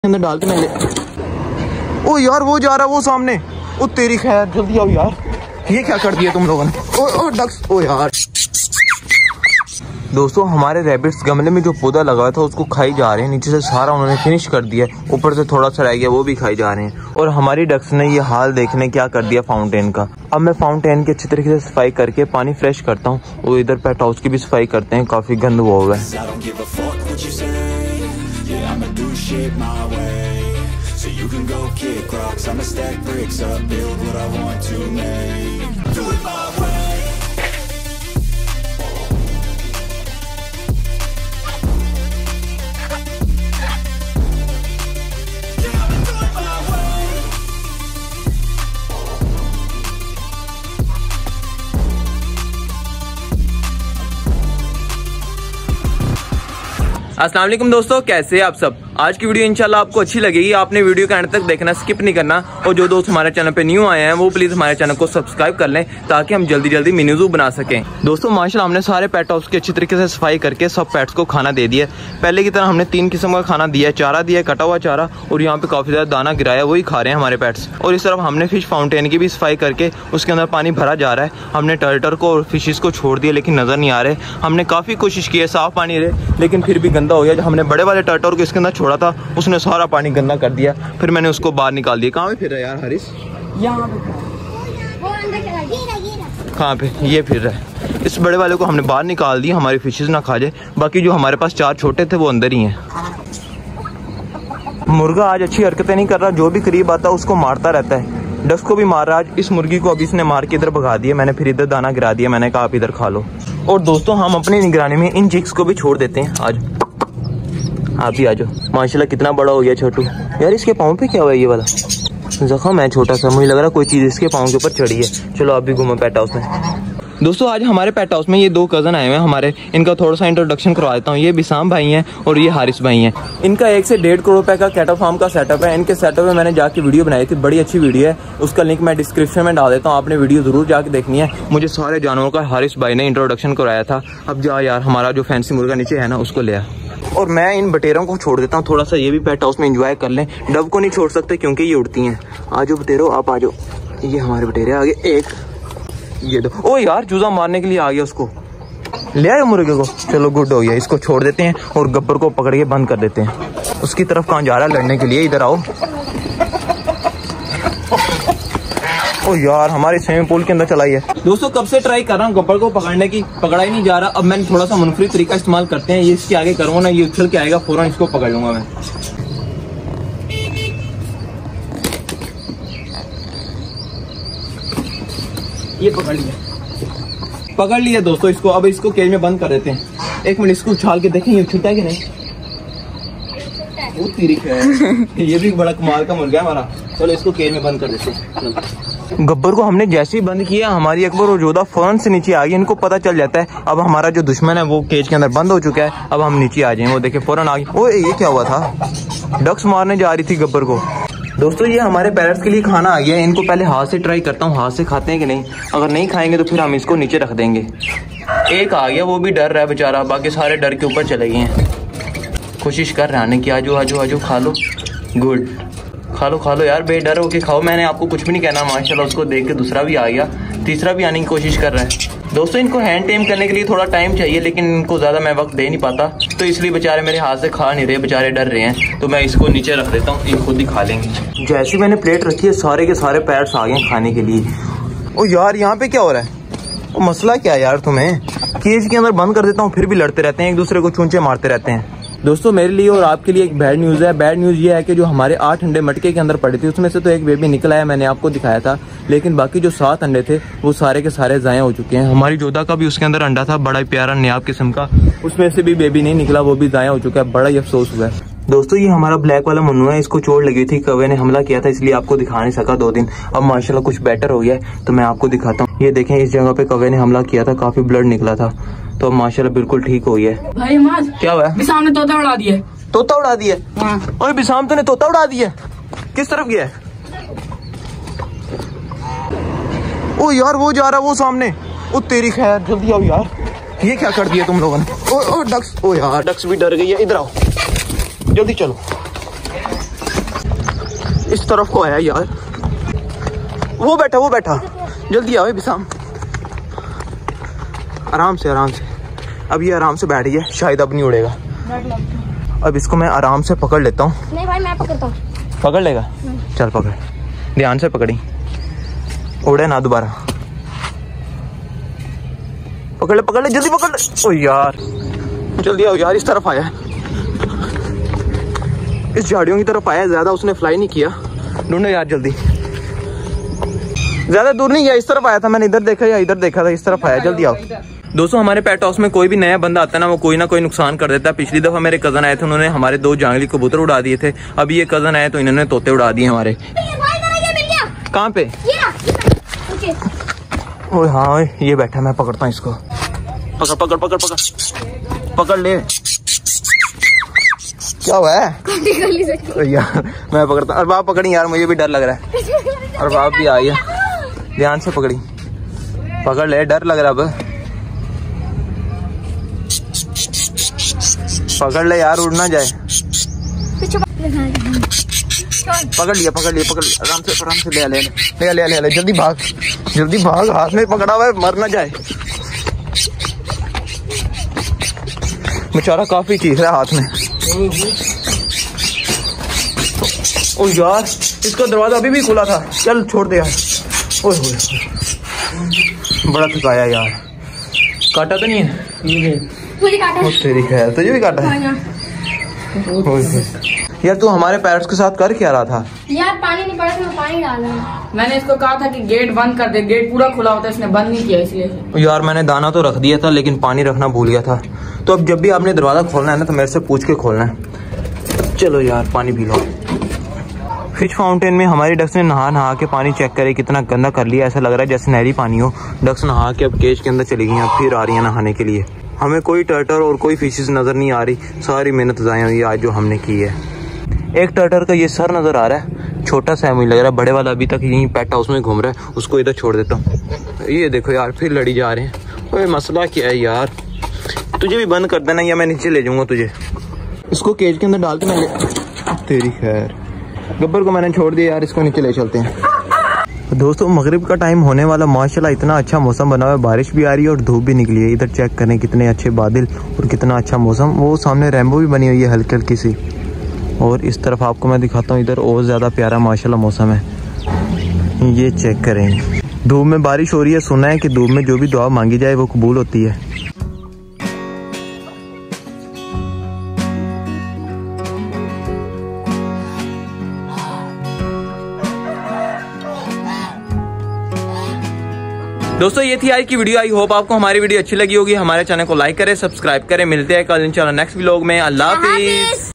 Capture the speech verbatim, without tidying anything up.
अंदर डाल के मैं ले। ओ यार वो जा रहा है वो सामने। ओ तेरी खैर, जल्दी आओ यार, ये क्या कर दिया तुम लोगों ने। ओ ओ डक्स, ओ यार। दोस्तों हमारे रैबिट्स गमले में जो पौधा लगाया था उसको खाई जा रहे हैं। नीचे से सारा उन्होंने फिनिश कर दिया, ऊपर से थोड़ा सा रह गया वो भी खाई जा रहे हैं। और हमारी डक्स ने ये हाल देखने क्या कर दिया फाउंटेन का। अब मैं फाउंटेन की अच्छी तरीके से सफाई करके पानी फ्रेश करता हूँ। वो इधर पेट हाउस की भी सफाई करते हैं, काफी गंद हुआ हुआ है। अस्सलाम वालेकुम दोस्तों, कैसे हैं आप सब। आज की वीडियो इंशाल्लाह आपको अच्छी लगेगी। आपने वीडियो के एंड तक देखना, स्किप नहीं करना। और जो दोस्त हमारे चैनल पे न्यू आए हैं वो प्लीज हमारे चैनल को सब्सक्राइब कर लें ताकि हम जल्दी जल्दी मिनी ज़ू बना सकें। दोस्तों माशाल्लाह हमने सारे पेट हाउस की अच्छी तरीके से सफाई करके सब पेट्स को खाना दे दिया। पहले की तरह हमने तीन किस्म का खाना दिया, चारा दिया, कटा हुआ चारा, और यहाँ पे काफी ज्यादा दाना गिराया, वही खा रहे हैं हमारे पेट्स। और इस तरफ हमने फिश फाउंटेन की भी सफाई करके उसके अंदर पानी भरा जा रहा है। हमने टर्टर को और फिशेस को छोड़ दिया लेकिन नजर नहीं आ रहे। हमने काफी कोशिश की है साफ पानी रहे, लेकिन फिर भी गंदा हो गया। जब हमने बड़े वाले टर्टर को इसके अंदर छोड़ा था उसने सारा पानी गंदा कर दिया, फिर मैंने उसको बाहर निकाल दिया। कहाँ पे फिर रहा है यार हारिस? यहाँ कहाँ पे ये फिर रहा है। इस बड़े वाले को हमने बाहर निकाल दिया, हमारी फिशेस ना खा जाए। बाकी जो हमारे पास चार छोटे थे वो अंदर ही हैं। मुर्गा आज अच्छी हरकतें नहीं कर रहा, जो भी करीब आता है उसको मारता रहता है। डक्स को भी मार रहा। आज इस मुर्गी को अभी इसने मार के इधर भगा दिया। मैंने फिर इधर दाना गिरा दिया, मैंने कहा आप इधर खा लो। और दोस्तों हम अपनी निगरानी में इन चिक्स को भी छोड़ देते हैं। आज आप ही आ जाओ। माशाल्लाह कितना बड़ा हो गया छोटू। यार इसके पाँव पे क्या हुआ है? ये वाला जख्म है छोटा सा, मुझे लग रहा है कोई चीज इसके पाँव के ऊपर चढ़ी है। चलो आप भी घूमो पेट हाउस में। दोस्तों आज हमारे पेट हाउस में ये दो कज़न आए हुए हैं हमारे। इनका थोड़ा सा इंट्रोडक्शन करवा देता हूँ। ये बिसाम भाई हैं और ये हारिस भाई हैं। इनका एक से डेढ़ करोड़ रुपए का कैटल फार्म का सेटअप है। इनके सेटअप में मैंने जाके वीडियो बनाई थी, बड़ी अच्छी वीडियो है। उसका लिंक मैं डिस्क्रिप्शन में डाल देता हूँ, आपने वीडियो जरूर जाके देखनी है। मुझे सारे जानवरों का हारिस भाई ने इंट्रोडक्शन करवाया था। अब जा यार हमारा जो फैंसी मुर्गा नीचे है ना उसको ले आ। और मैं इन बटेरों को छोड़ देता हूँ थोड़ा सा, ये भी पेट हाउस में एंजॉय कर लें। डव को नहीं छोड़ सकते क्योंकि ये उड़ती हैं। आ जाओ बटेरो, आप आ जाओ। ये हमारे बटेरे आगे, एक ये दो। ओ यार चूजा मारने के लिए आ गया, उसको ले आए मुर्गे को। चलो गुड हो गया, इसको छोड़ देते हैं और गब्बर को पकड़ के बंद कर देते हैं। उसकी तरफ कहाँ जा रहा है लड़ने के लिए? इधर आओ। ओ यार हमारे स्विमिंग पूल के अंदर चलाई है। दोस्तों कब से ट्राई कर रहा हूँ गब्बर को पकड़ने की, पकड़ा ही नहीं जा रहा। अब मैंने थोड़ा सा मुनफरी तरीका इस्तेमाल करते हैं। ये इसके आगे करूँगा ना, ये उछल के आएगा, फौरन इसको पकड़ लूंगा मैं। ये पकड़ लिया, पकड़ लिया दोस्तों इसको। अब इसको केज में बंद कर देते हैं। एक मिनट इसको उछाल के देखें ये छूटा है कि नहीं। वो तिरिक है। ये भी बड़ा कमाल का मुर्गा है हमारा। चलो इसको केज में बंद कर देते हैं। गब्बर को हमने जैसे ही बंद किया हमारी अकबर और जोधा फौरन से नीचे आ गई। इनको पता चल जाता है अब हमारा जो दुश्मन है वो केज के अंदर बंद हो चुका है, अब हम नीचे आ जाए। वो देखे फौरन आ गई। ओ ये क्या हुआ था? डक्स मारने जा रही थी गब्बर को। दोस्तों ये हमारे पैरट्स के लिए खाना आ गया है। इनको पहले हाथ से ट्राई करता हूँ, हाथ से खाते हैं कि नहीं। अगर नहीं खाएंगे तो फिर हम इसको नीचे रख देंगे। एक आ गया, वो भी डर रहा है बेचारा, बाकी सारे डर के ऊपर चले गए हैं। कोशिश कर रहे आने की। आजो आजो आजो खा लो। गुड, खा लो खा लो यार, बेडर होके खाओ। मैंने आपको कुछ भी नहीं कहना। माशाल्लाह उसको देख के दूसरा भी आ गया, तीसरा भी आने की कोशिश कर रहा है। दोस्तों इनको हैंड टेम करने के लिए थोड़ा टाइम चाहिए, लेकिन इनको ज्यादा मैं वक्त दे नहीं पाता, तो इसलिए बेचारे मेरे हाथ से खा नहीं रहे, बेचारे डर रहे हैं। तो मैं इसको नीचे रख देता हूँ, ये खुद ही खा लेंगे। जैसे मैंने प्लेट रखी है सारे के सारे पैट्स आ गए खाने के लिए। ओ यार यहाँ पे क्या हो रहा है? ओ मसला क्या है यार तुम्हें? केज के अंदर बंद कर देता हूँ फिर भी लड़ते रहते हैं, एक दूसरे को चूंचे मारते रहते हैं। दोस्तों मेरे लिए और आपके लिए एक बैड न्यूज़ है। बैड न्यूज़ ये है कि जो हमारे आठ अंडे मटके के अंदर पड़े थे उसमें से तो एक बेबी निकला है, मैंने आपको दिखाया था, लेकिन बाकी जो सात अंडे थे वो सारे के सारे ज़ाया हो चुके हैं। हमारी जोधा का भी उसके अंदर अंडा था, बड़ा प्यारा नायाब किस्म का, उसमें से भी बेबी नहीं निकला, वो भी ज़ाया हो चुका है। बड़ा ही अफसोस हुआ है। दोस्तों ये हमारा ब्लैक वाला मुन्नू है, इसको चोट लगी थी, कौवे ने हमला किया था, इसलिए आपको दिखा नहीं सका दो दिन। अब माशाल्लाह कुछ बेटर हो गया है तो मैं आपको दिखाता हूँ। ये देखें इस जगह पे कौवे ने हमला किया था, काफी ब्लड निकला था, तो अब माशाल्लाह बिल्कुल ठीक हो गया है। भाई माज क्या हुआ? बिसाम ने तोता उड़ा दिया। तोता उड़ा दिया? हाँ। ओए बिसाम तूने तोता उड़ा दिया? किस तरफ गया है? ओ यार वो जा रहा है वो सामने। ओ तेरी खैर, जल्दी आओ यार, ये क्या कर दिया तुम लोगों ने? ओ ओ डक्स, ओ यार डक्स भी डर गई है। इधर आओ जल्दी, चलो इस तरफ को है यार, वो बैठा वो बैठा, जल्दी आओ बिसाम, आराम से आराम से। अब ये आराम से बैठ गया, शायद अब नहीं उड़ेगा। अब इसको मैं आराम से पकड़ लेता हूँ। नहीं भाई मैं पकड़ता हूँ। पकड़ लेगा? चल पकड़, ध्यान से पकड़ी, उड़े ना दोबारा। पकड़ ले पकड़ ले, जल्दी पकड़ ले। ओ यार जल्दी आओ यार, इस तरफ आया, इस झाड़ियों की तरफ आया, ज्यादा उसने फ्लाई नहीं किया। ढूंढो यार जल्दी, ज्यादा दूर नहीं गया, इस तरफ आया था, मैंने इधर देखा या इधर देखा था, इस तरफ आया। जल्दी आओ दोस्तों। हमारे पेट हाउस में कोई भी नया बंदा आता है ना, वो कोई ना कोई नुकसान कर देता है। पिछली दफा मेरे कजन आए थे, उन्होंने हमारे दो जांगली कबूतर उड़ा दिए थे। अभी ये कजन आए तो इन्होंने तोते उड़ा दिए हमारे। कहाँ पे? ओए हाँ ये बैठा, मैं पकड़ता हूँ इसको। पकड़ पकड़ पकड़ पकड़ पकड़ ले। क्या हुआ है यार? मैं पकड़ता हूँ। अरबाब पकड़ी यार, मुझे भी डर लग रहा है। अरबाब भी आई है, ध्यान से पकड़ी, पकड़ ले, डर लग रहा। अब पकड़ ले यार, उड़ ना जाए। पकड़ लिया पकड़ लिया पकड़ लिया, आराम से आराम से ले ले ले ले ले ले, जल्दी भाग जल्दी भाग, हाथ में पकड़ा हुआ है, मर ना जाए। बेचारा काफी चीज है हाथ में। ओ यार इसका दरवाजा अभी भी खुला था, चल छोड़ दे यार। ओए बड़ा थकाया यार। काटा तो नहीं है? मुझे काटा है। तेरी खैर, तुझे भी काटा है? यार तू हमारे पैरट्स के साथ कर क्या रहा था? यार पानी नहीं पड़ा, मैं पानी डाल रहा हूं। मैंने इसको कहा था कि गेट बंद कर दे, गेट पूरा खुला होता है, इसने बंद नहीं किया इसलिए। यार मैंने दाना तो रख दिया था, लेकिन पानी रखना भूल गया था। तो अब जब भी आपने दरवाजा खोलना है ना, तो मेरे से पूछ के खोलना है। चलो यार पानी पी लो। फिश फाउंटेन में हमारी डक्स ने नहा नहा के पानी चेक करे, कितना गंदा कर लिया। ऐसा लग रहा है जैसे नहरी पानी हो। डक्स नहा के अब केज के अंदर चली गई हैं, फिर आ रही है नहाने के लिए। हमें कोई टर्टर और कोई फिशेस नजर नहीं आ रही। सारी मेहनत ज़ाया हुई आज जो हमने की है। एक टर्टर का ये सर नजर आ रहा है, छोटा सा मुझे लग रहा है। बड़े वाला अभी तक यहीं पेट हाउस में घूम रहा है, उसको इधर छोड़ देता हूँ। ये देखो यार फिर लड़ी जा रहे हैं। ओए मसला क्या है यार? तुझे भी बंद कर देना या मैं नीचे ले जाऊंगा तुझे। इसको केज के अंदर डाल के मैं, तेरी खैर, गब्बर को मैंने छोड़ दिया यार, इसको नीचे ले चलते हैं। दोस्तों मगरिब का टाइम होने वाला, माशाल्लाह इतना अच्छा मौसम बना हुआ है, बारिश भी आ रही है और धूप भी निकली है। इधर चेक करें कितने अच्छे बादल और कितना अच्छा मौसम। वो सामने रेनबो भी बनी हुई है हल्की हल्की सी। और इस तरफ आपको मैं दिखाता हूँ, इधर और ज़्यादा प्यारा माशाल्लाह मौसम है। ये चेक करें, धूप में बारिश हो रही है। सुना है कि धूप में जो भी दुआ मांगी जाए वो कबूल होती है। दोस्तों ये थी आज की वीडियो। आई होप आपको हमारी वीडियो अच्छी लगी होगी। हमारे चैनल को लाइक करें, सब्सक्राइब करें। मिलते हैं कल इंशाल्लाह नेक्स्ट व्लॉग में। अल्लाह हाफिज।